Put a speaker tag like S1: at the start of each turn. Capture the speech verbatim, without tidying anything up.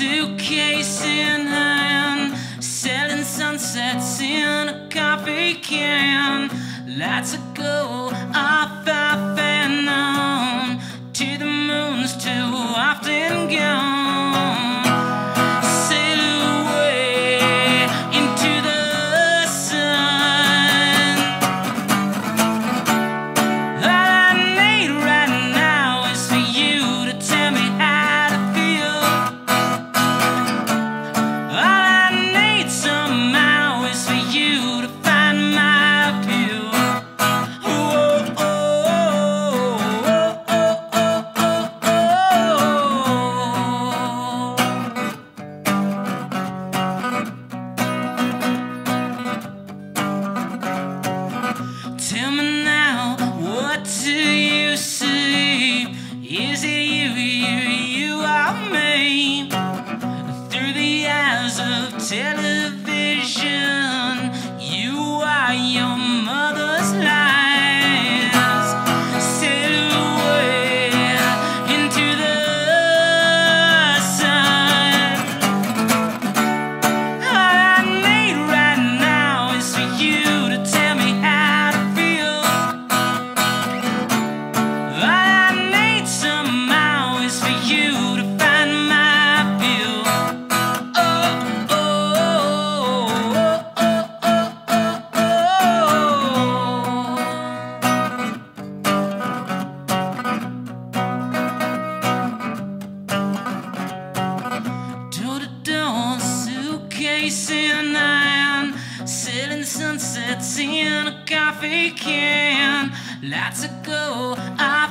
S1: suitcase in hand, selling sunsets in a coffee can. Lights go off, off and on, to the moon's too often gone. Sail away into the sun. All I need right now is for you to tell me how to feel. All I need somehow is for you to find my appeal. Oh, oh, oh, oh, oh, oh, oh. Tell me now, what do you see? Is it you, you, you or me? Through the eyes of television, you are your mother's lies. Sail away into the sun. All I need right now is for you to tell me how to feel. All I need somehow is for you to find my appeal. Oh, oh, oh, oh, oh, oh. Door to door, suitcase in hand, selling sunsets in a coffee can. Lights go